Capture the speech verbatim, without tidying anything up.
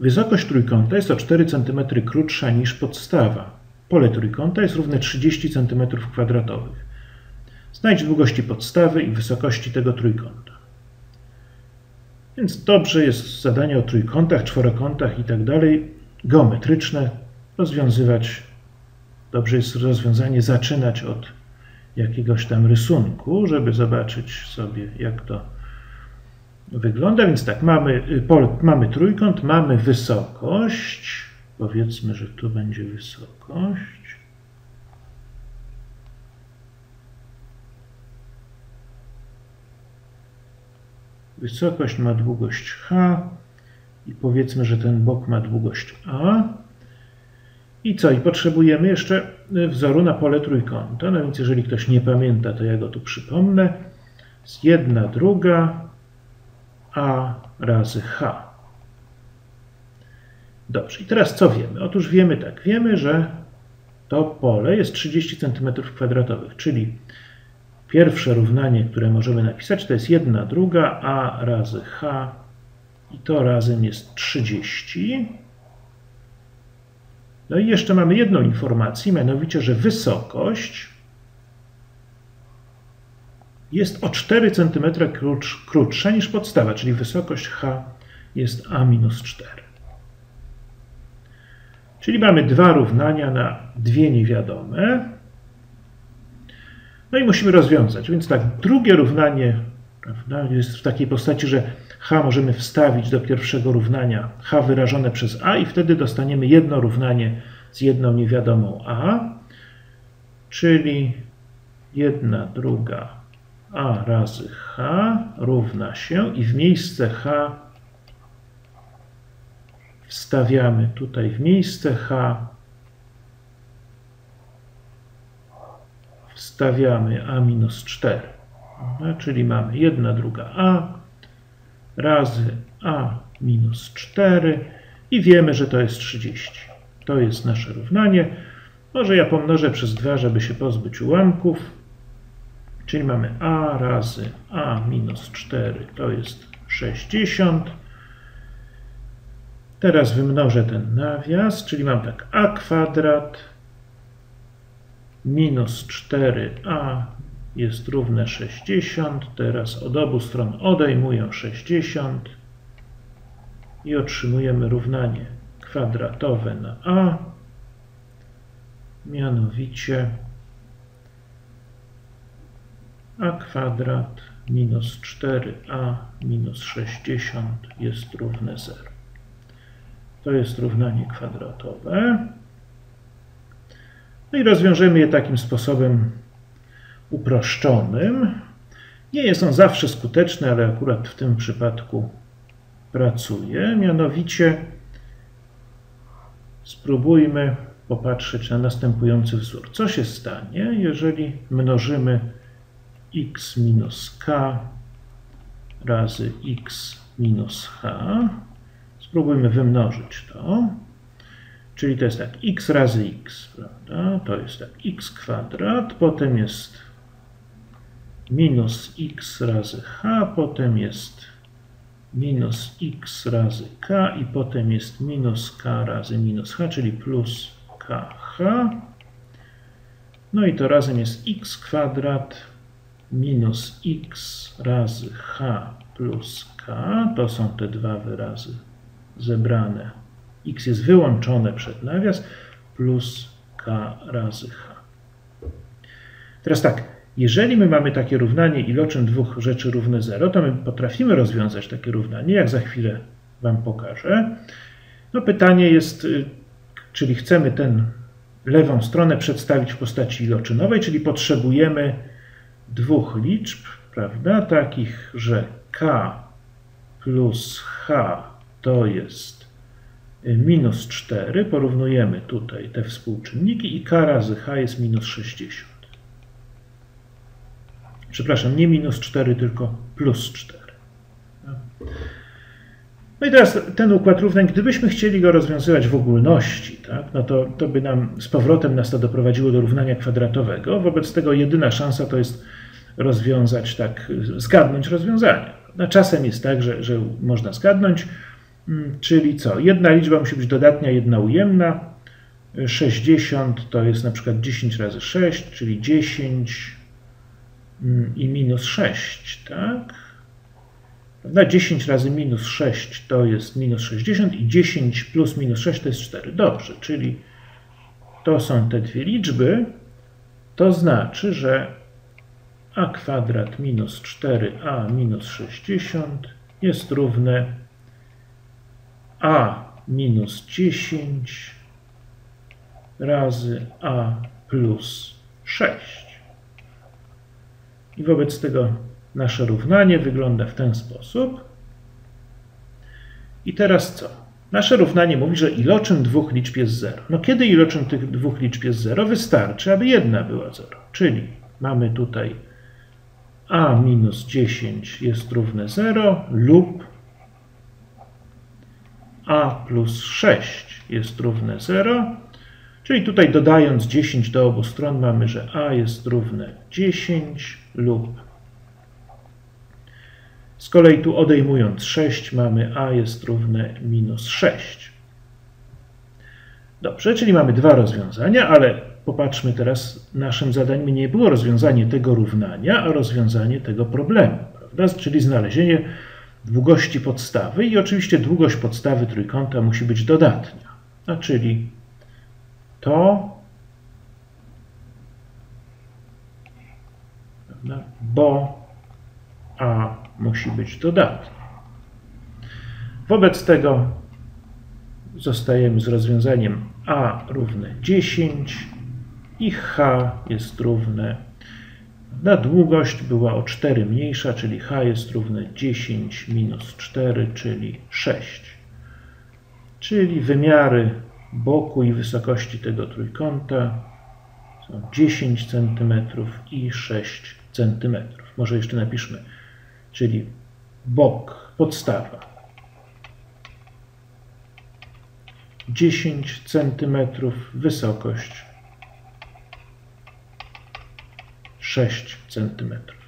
wysokość trójkąta jest o cztery centymetry krótsza niż podstawa. Pole trójkąta jest równe trzydzieści centymetrów kwadratowych. Znajdź długości podstawy i wysokości tego trójkąta. Więc dobrze jest zadanie o trójkątach, czworokątach i tak dalej, geometryczne, rozwiązywać. Dobrze jest rozwiązanie zaczynać od jakiegoś tam rysunku, żeby zobaczyć sobie, jak to wygląda. Więc tak, mamy, mamy trójkąt, mamy wysokość. Powiedzmy, że tu będzie wysokość. Wysokość ma długość h i powiedzmy, że ten bok ma długość a. I co? I potrzebujemy jeszcze wzoru na pole trójkąta. No więc jeżeli ktoś nie pamięta, to ja go tu przypomnę. Jest jedna druga a razy h. Dobrze, i teraz co wiemy? Otóż wiemy tak, wiemy, że to pole jest trzydzieści centymetrów kwadratowych, czyli pierwsze równanie, które możemy napisać, to jest jedna druga a razy h i to razem jest trzydzieści. No i jeszcze mamy jedną informację, mianowicie, że wysokość jest o cztery centymetry krótsza niż podstawa, czyli wysokość h jest a minus cztery. Czyli mamy dwa równania na dwie niewiadome. No i musimy rozwiązać. Więc tak, drugie równanie, prawda, jest w takiej postaci, że h możemy wstawić do pierwszego równania, h wyrażone przez a i wtedy dostaniemy jedno równanie z jedną niewiadomą a, czyli jedna druga a razy h równa się i w miejsce h wstawiamy tutaj w miejsce h wstawiamy a minus cztery, no, czyli mamy jedna druga a razy a minus cztery i wiemy, że to jest trzydzieści. To jest nasze równanie. Może ja pomnożę przez dwa, żeby się pozbyć ułamków. Czyli mamy a razy a minus cztery to jest sześćdziesiąt. Teraz wymnożę ten nawias, czyli mam tak a kwadrat minus cztery a jest równe sześćdziesiąt. Teraz od obu stron odejmuję sześćdziesiąt i otrzymujemy równanie kwadratowe na a, mianowicie a kwadrat minus cztery a minus sześćdziesiąt jest równe zero. To jest równanie kwadratowe. No i rozwiążemy je takim sposobem uproszczonym. Nie jest on zawsze skuteczny, ale akurat w tym przypadku pracuje. Mianowicie spróbujmy popatrzeć na następujący wzór. Co się stanie, jeżeli mnożymy x minus k razy x minus h? Spróbujmy wymnożyć to. Czyli to jest tak x razy x, prawda? To jest tak x kwadrat, potem jest minus x razy h, potem jest minus x razy k i potem jest minus k razy minus h, czyli plus kh. No i to razem jest x kwadrat minus x razy h plus k. To są te dwa wyrazy zebrane. X jest wyłączone przed nawias plus k razy h. Teraz tak, jeżeli my mamy takie równanie iloczyn dwóch rzeczy równe zero, to my potrafimy rozwiązać takie równanie, jak za chwilę wam pokażę. No pytanie jest, czyli chcemy tę lewą stronę przedstawić w postaci iloczynowej, czyli potrzebujemy dwóch liczb, prawda, takich, że k plus h to jest minus cztery, porównujemy tutaj te współczynniki i k razy h jest minus sześćdziesiąt. Przepraszam, nie minus cztery, tylko plus cztery. No i teraz ten układ równań, gdybyśmy chcieli go rozwiązywać w ogólności, tak, no to, to by nam z powrotem nas to doprowadziło do równania kwadratowego. Wobec tego jedyna szansa to jest rozwiązać tak, zgadnąć rozwiązanie. No, czasem jest tak, że, że można zgadnąć. Czyli co? Jedna liczba musi być dodatnia, jedna ujemna. sześćdziesiąt to jest na przykład dziesięć razy sześć, czyli dziesięć i minus sześć, tak? Prawda? dziesięć razy minus sześć to jest minus sześćdziesiąt i dziesięć plus minus sześć to jest cztery. Dobrze, czyli to są te dwie liczby. To znaczy, że a kwadrat minus cztery a minus sześćdziesiąt jest równe a minus dziesięć razy a plus sześć. I wobec tego nasze równanie wygląda w ten sposób. I teraz co? Nasze równanie mówi, że iloczyn dwóch liczb jest zero. No kiedy iloczyn tych dwóch liczb jest zero? Wystarczy, aby jedna była zero. Czyli mamy tutaj a minus dziesięć jest równe zero lub a plus sześć jest równe zero. Czyli tutaj dodając dziesięć do obu stron mamy, że a jest równe dziesięć lub z kolei tu odejmując sześć mamy a jest równe minus sześć. Dobrze, czyli mamy dwa rozwiązania, ale popatrzmy teraz, naszym zadaniem nie było rozwiązanie tego równania, a rozwiązanie tego problemu, prawda? Czyli znalezienie długości podstawy i oczywiście długość podstawy trójkąta musi być dodatnia, a czyli to, prawda? Bo a musi być dodatnie. Wobec tego zostajemy z rozwiązaniem a równe dziesięć i h jest równe, na długość była o cztery mniejsza, czyli h jest równe dziesięć minus cztery, czyli sześć. Czyli wymiary boku i wysokości tego trójkąta są dziesięć centymetrów i sześć centymetrów. Może jeszcze napiszmy, czyli bok, podstawa dziesięć centymetrów, wysokość sześć centymetrów.